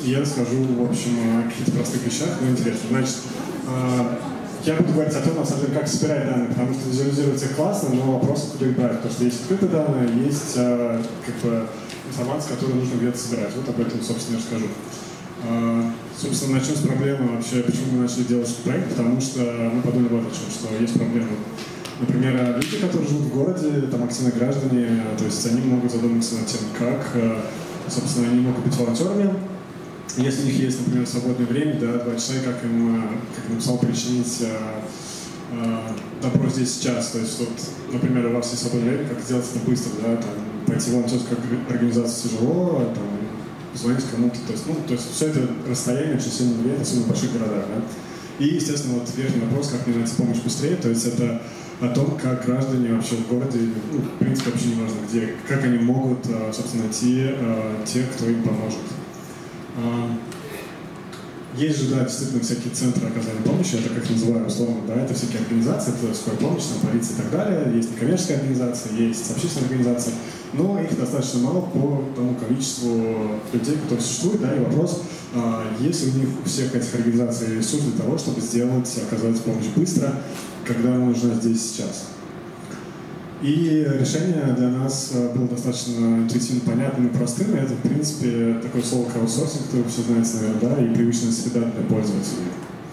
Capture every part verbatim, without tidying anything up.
и я расскажу, в общем, о каких-то простых вещах, но интересно. Значит, я буду говорить о том, на самом деле, как собирать данные, потому что визуализировать их классно, но вопрос, откуда их брать, потому что есть открытые данные, есть как бы информация, которую нужно где-то собирать. Вот об этом, собственно, я расскажу. Собственно, начнем с проблемы вообще, почему мы начали делать этот проект, потому что мы подумали вот о чем, что есть проблема. Например, люди, которые живут в городе, там активные граждане, то есть они могут задуматься над тем, как, собственно, они могут быть волонтерами. Если у них есть, например, свободное время, да, два часа, как им, как им написал, причинить добро здесь сейчас. То есть, вот, например, у вас есть свободное время, как сделать это быстро, да, там, пойти в волонтерскую организацию тяжело, там, позвонить кому-то. То есть, ну, то есть все это расстояние очень сильно влияет, особенно в больших городах. Да? И, естественно, вот верхний вопрос, как мне найти помощь быстрее, то есть это о том, как граждане вообще в городе, ну, в принципе, вообще не важно где, как они могут, собственно, найти тех, кто им поможет. Есть же, да, действительно, всякие центры оказания помощи, это как называю условно, да, это всякие организации, это скорая помощь, там, полиция и так далее, есть некоммерческая организация, есть общественная организация, но их достаточно мало по тому количеству людей, которые существуют, да, и вопрос, а, есть ли у них у всех этих организаций ресурс для того, чтобы сделать, оказать помощь быстро, когда она нужна здесь и сейчас. И решение для нас было достаточно интуитивно понятным и простым. И это, в принципе, такое слово краудсорсинг, которое вы все знаете, наверное, да, и привычная среда для пользователей.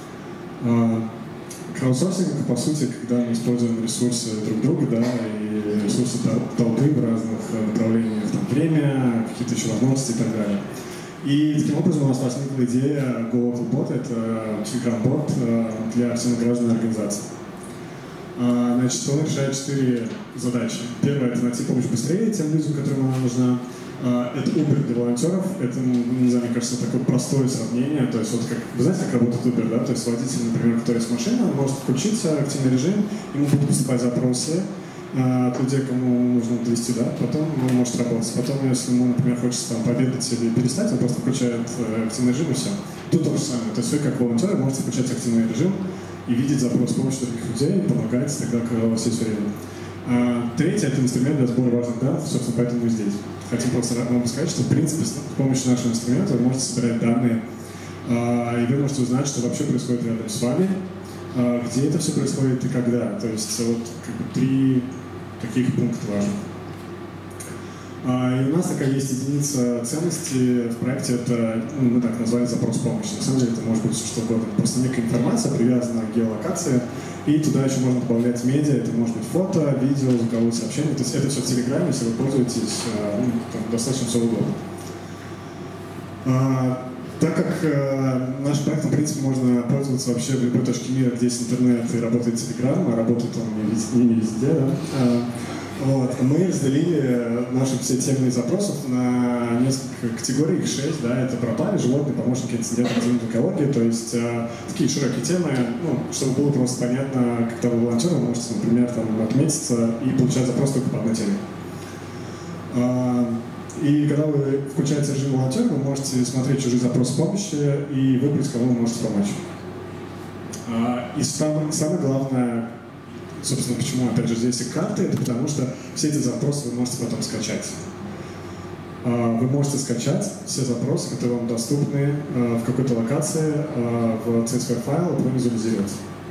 Краудсорсинг, по сути, когда мы используем ресурсы друг друга, да, и ресурсы толпы в разных направлениях, там, время, какие-то еще возможности и так далее. И таким образом у нас возникла идея GoLocalBot, это Telegram-бот для всенагражданной организации. Значит, он решает четыре задачи. Первое – это найти помощь быстрее тем людям, которым она нужна. Это Uber для волонтеров. Это, не знаю, мне кажется, такое простое сравнение. То есть, вот как, вы знаете, как работает Uber, да? То есть водитель, например, который есть машина, он может включить активный режим, ему будут поступать запросы от людей, кому нужно довести, да? Потом он может работать. Потом, если ему, например, хочется там пообедать или перестать, он просто включает активный режим и все. Тут то же самое. То есть вы, как волонтеры, можете включать активный режим и видеть запрос с помощью других людей, помогать тогда, когда у вас есть время. А, третье – это инструмент для сбора важных данных, собственно, поэтому мы здесь. Хотим просто вам сказать, что, в принципе, с помощью нашего инструмента вы можете собирать данные, а, и вы можете узнать, что вообще происходит рядом с вами, а, где это все происходит и когда. То есть вот как бы три таких пункта важных. И у нас такая есть единица ценности в проекте, это, ну, мы так назвали запрос помощи. На самом деле это может быть все что угодно. Просто некая информация привязана к геолокации, и туда еще можно добавлять медиа, это может быть фото, видео, звуковые сообщения. То есть это все в Телеграме, если вы пользуетесь, ну, там достаточно все удобно. А, так как э, наш проект, в принципе, можно пользоваться вообще в любой точке мира, где есть интернет и работает Телеграм, а работает он не везде, не везде, да? А, Вот. Мы разделили наши все темы запросов на несколько категорий, их шесть, да, это пропали, животные, помощники, инциденты, экологии, то есть э, такие широкие темы, ну, чтобы было просто понятно, когда вы волонтер, вы можете, например, там, отметиться и получать запрос только по одной теме. Э, и когда вы включаете режим волонтера, вы можете смотреть чужие запросы помощи и выбрать, кому вы можете помочь. Э, и самое, самое главное, собственно, почему, опять же, здесь и карты, это потому что все эти запросы вы можете потом скачать. Вы можете скачать все запросы, которые вам доступны в какой-то локации, в си эс ви файл, и потом визуализировать.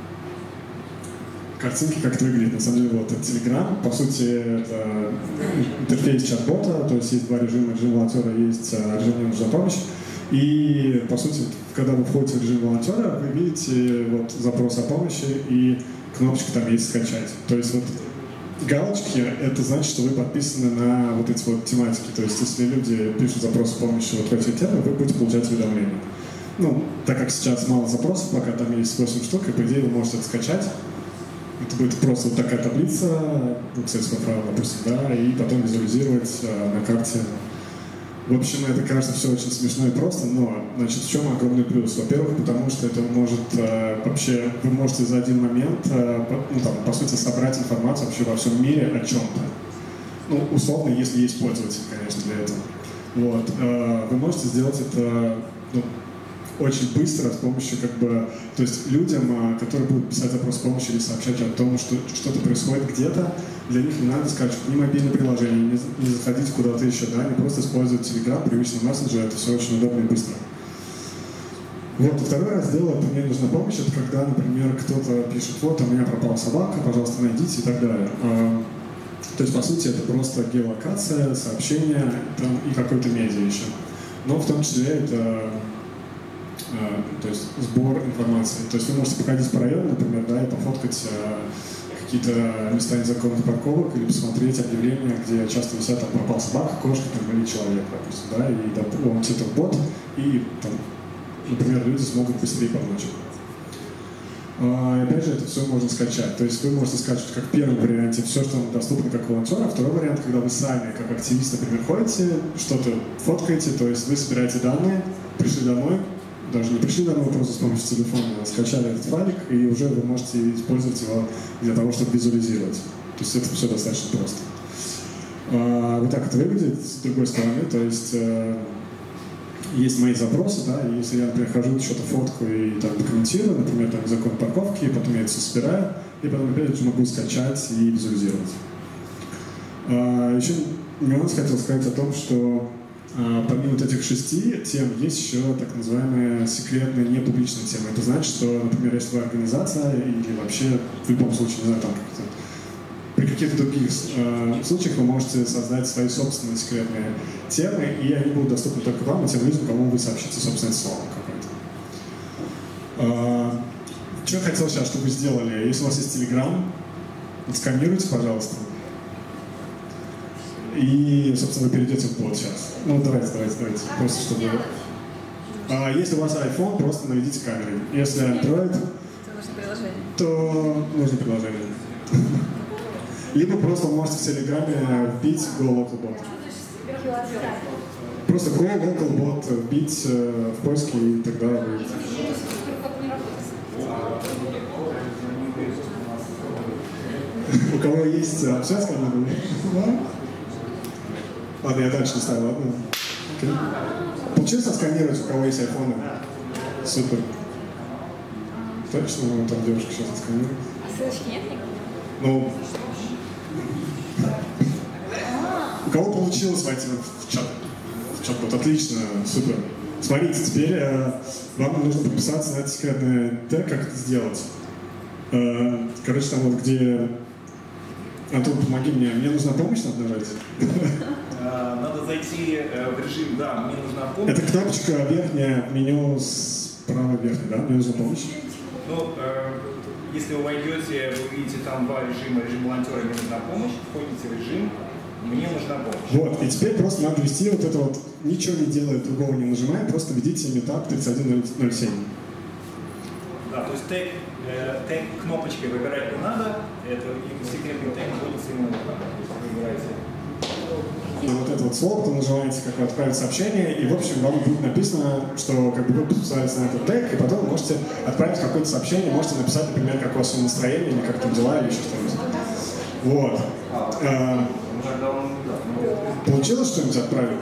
Картинки, как это выглядит. На самом деле, вот это Telegram, по сути, это интерфейс чат-бота, то есть есть два режима, режим волонтера, есть режим «Мне нужна помощь». И, по сути, когда вы входите в режим волонтера, вы видите вот, запрос о помощи, и кнопочка там есть «Скачать». То есть вот галочки — это значит, что вы подписаны на вот эти вот тематики. То есть если люди пишут запрос о помощи вот в эти темы, вы будете получать уведомления. Ну, так как сейчас мало запросов, пока там есть восемь штук, и по идее вы можете это скачать. Это будет просто вот такая таблица, ну, си эс ви файл, допустим, да, и потом визуализировать а, на карте. В общем, это кажется все очень смешно и просто, но, значит, в чем огромный плюс? Во-первых, потому что это может э, вообще, вы можете за один момент, э, по, ну, там, по сути, собрать информацию вообще во всем мире о чем-то. Ну, условно, если есть пользователь, конечно, для этого. Вот. Э, вы можете сделать это, ну, очень быстро с помощью, как бы, то есть людям, которые будут писать запрос помощи или сообщать о том, что что-то происходит где-то, для них не надо скачивать ни мобильное приложение, не, не заходить куда-то еще, да, не просто использовать Telegram, привычный мессенджер, это все очень удобно и быстро. Вот, и второй раздел, это «Мне нужна помощь», это когда, например, кто-то пишет: вот, у меня пропала собака, пожалуйста, найдите и так далее. То есть, по сути, это просто геолокация, сообщение там, и какой-то медиа еще. Но в том числе это то есть, сбор информации. То есть вы можете походить по району, например, да, и пофоткать какие-то места незаконных парковок или посмотреть объявления, где часто висят, там, пропал собака, кошка там, или человек, допустим, да, и допустим, это бот, и там, например, люди смогут быстрее помочь. И опять же, это все можно скачать. То есть вы можете скачивать как в первом варианте все, что вам доступно как волонтер, а второй вариант, когда вы сами, как активисты, например, ходите, что-то фоткаете, то есть вы собираете данные, пришли домой, даже не пришли домой, просто с помощью телефона скачали этот файлик, и уже вы можете использовать его для того, чтобы визуализировать. То есть это все достаточно просто. Вот так это выглядит с другой стороны, то есть есть мои запросы, да, и если я, например, хожу, что-то фоткаю и там документирую, например, там закон парковки, потом я это все собираю, и потом опять же могу скачать и визуализировать. А, еще нюанс хотел сказать о том, что а, помимо вот этих шести тем есть еще так называемые секретные непубличные темы. Это значит, что, например, если вы организация или вообще в любом случае, не знаю, там как-то при каких-то других э, случаях вы можете создать свои собственные секретные темы, и они будут доступны только вам и тем людям, кому вы сообщите собственное слово какое-то. Э, что я хотел сейчас, чтобы вы сделали? Если у вас есть Telegram, отсканируйте, пожалуйста. И, собственно, вы перейдете в бот сейчас. Ну, давайте, давайте, давайте. Просто чтобы... А если у вас iPhone, просто наведите камерой. Если Android, то нужно приложение. Либо просто вы можете в Телеграме вбить GoLocalBot. Просто GoLocalBot вбить в поиске, и тогда вы... У кого есть общаться, как надо? Ладно, я дальше не ставлю, ладно? Okay. Получилось отсканировать, у кого есть айфоны? Супер. Точно, ну, там девушка сейчас отсканирует. А ссылочки нет никакой? Ну... У кого получилось войти в чат? В чат, вот отлично, супер. Смотрите, теперь э, вам нужно подписаться на этот секретный тег, как это сделать. Э, короче, там вот где... Антон, помоги мне, мне нужна помощь, надо нажать. Надо зайти в режим, да, мне нужна помощь. Это кнопочка верхняя в меню справа верхняя, да? Мне нужна помощь. Ну, если вы войдете, вы увидите там два режима. Режим волонтера, мне нужна помощь. Входите в режим, мне нужна помощь. Вот, и теперь просто надо ввести вот это вот, ничего не делая, другого не нажимая, просто введите метап тридцать один ноль семь. Да, то есть тег, э, тег кнопочкой выбирать не надо, это секретный тег вводится именно туда. Вы выбираете. И вот это вот слово, потом нажимаете, как отправить сообщение, и, в общем, вам будет написано, что как бы вы подписались на этот тег, и потом можете отправить какое-то сообщение, можете написать, например, как у вас настроение, или как там дела, или еще что-нибудь. Вот. А, получилось что-нибудь отправить?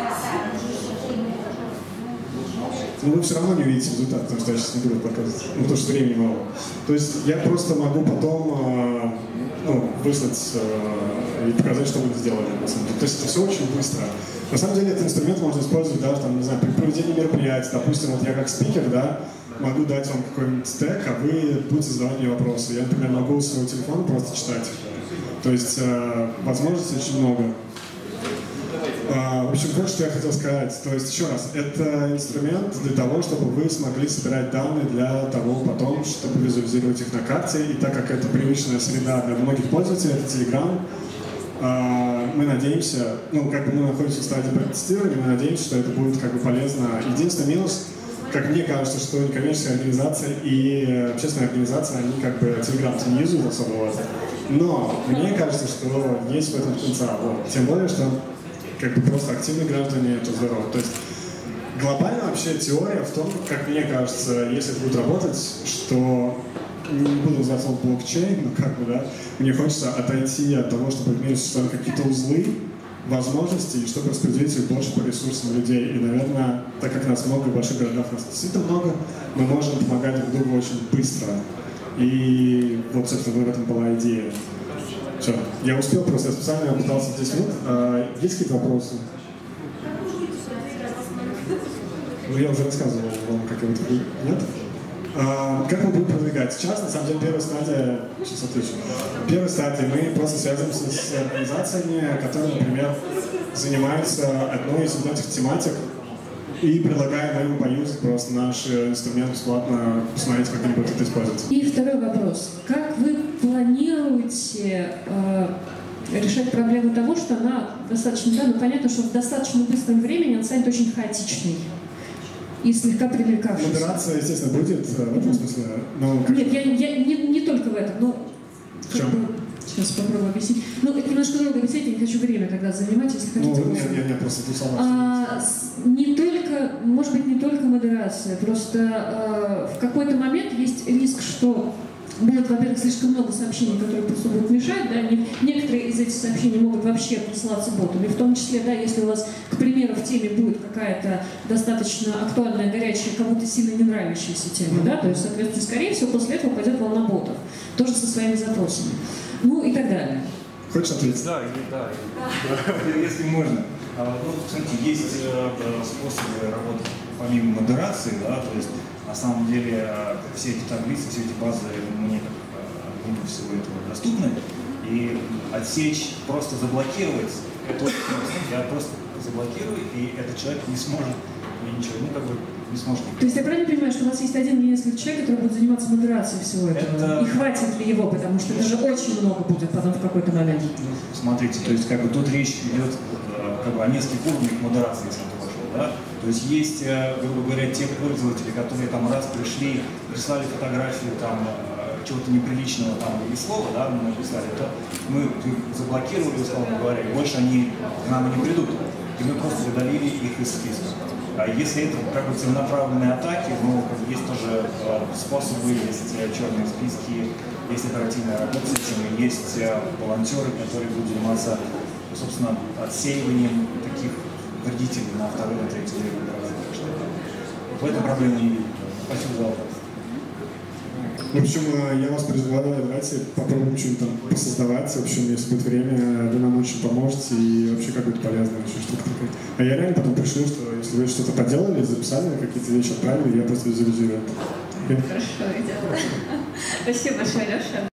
Но вы все равно не увидите результат, потому что я сейчас не буду показывать, ну, потому что времени мало. То есть я просто могу потом э, ну, выслать э, и показать, что вы сделали. На самом деле. То есть это все очень быстро. На самом деле этот инструмент можно использовать даже там, не знаю, при проведении мероприятий. Допустим, вот я как спикер, да, могу дать вам какой-нибудь тег, а вы будете задавать мне вопросы. Я, например, могу с своего телефона просто читать. То есть э, возможностей очень много. В общем, вот что я хотел сказать. То есть, еще раз, это инструмент для того, чтобы вы смогли собирать данные для того потом, чтобы визуализировать их на карте. И так как это привычная среда для многих пользователей, это Telegram, мы надеемся, ну, как бы мы находимся в стадии протестирования, мы надеемся, что это будет как бы полезно. Единственный минус, как мне кажется, что некоммерческая организация и общественная организация, они как бы Telegram не юзают особо. Но мне кажется, что есть в этом потенциал. Вот. Тем более, что как бы просто активные граждане, это здорово. То есть глобально вообще теория в том, как мне кажется, если это будет работать, что, не буду называть слово блокчейн, но как бы, да, мне хочется отойти от того, чтобы в мире существовали какие-то узлы возможностей, чтобы распределить их больше по ресурсам людей. И, наверное, так как нас много, в больших городах нас действительно много, мы можем помогать друг другу очень быстро. И вот, собственно, в этом была идея. Все, я успел просто, я специально пытался в десять минут. А, есть какие-то вопросы? я уже рассказывал вам, как я вот нет? А, как мы будем продвигать? Сейчас, на самом деле, первая стадия, сейчас отвечу. Первая стадия, мы просто связываемся с организациями, которые, например, занимаются одной из вот этих тематик и предлагаем им поюзать просто наш инструмент бесплатно, посмотреть, как они будут это использовать. И второй вопрос. Как вы планируете э, решать проблему того, что она достаточно, да, ну понятно, что в достаточно быстром времени она станет очень хаотичной и слегка привлекавшейся. Модерация, естественно, будет в этом смысле. Но как... Нет, я, я не, не только в этом, но... В чем? Бы, сейчас попробую объяснить. Ну, это немножко долго объяснить, я не хочу время тогда занимать, если хотите. Ну, нет, я, я просто тут сама. А, не только, может быть, не только модерация, просто а, в какой-то момент есть риск, что будет, во-первых, слишком много сообщений, которые просто будут мешать, да, не, некоторые из этих сообщений могут вообще присылаться ботами, в том числе, да, если у вас, к примеру, в теме будет какая-то достаточно актуальная, горячая, кому-то сильно не нравящаяся тема, да, то есть, соответственно, скорее всего, после этого пойдет волна ботов, тоже со своими запросами, ну и так далее. Хочешь ответить? Да, да, да. Если можно. Ну, смотрите, есть способы работы помимо модерации, да, то есть на самом деле все эти таблицы, все эти базы мне как помимо всего этого доступны, и отсечь, просто заблокировать, это очень просто. Я просто заблокирую, и этот человек не сможет ничего, ну как бы не сможет. То есть я правильно понимаю, что у вас есть один или несколько человек, которые будут заниматься модерацией всего этого? Это... И хватит ли его, потому что это же очень много будет потом в какой-то момент. Смотрите, то есть как бы тут речь идет как бы о нескольких уровнях модерации, если это пошло, да? То есть есть, грубо говоря, те пользователи, которые там раз пришли, прислали фотографию там чего-то неприличного там или слова, да, мы написали, то мы заблокировали, условно говоря, и больше они к нам не придут. И мы просто удалили их из списка. А если это как бы целенаправленные атаки, ну, есть тоже э, способы, есть э, черные списки, есть оперативная работа с этим, есть э, волонтеры, которые будут заниматься, собственно, отсеиванием таких вредителей на второй, на третий уровень. В этом проблемы не видно. Спасибо за вопрос. В общем, я вас призываю, давайте попробуем что-нибудь там посоздавать. В общем, если будет время, вы нам очень поможете и вообще какой-то полезный очень штука такая. А я реально потом пришлю, что если вы что-то поделали, записали, какие-то вещи отправили, я просто визуализирую. Хорошо, идеально. Спасибо большое, Леша.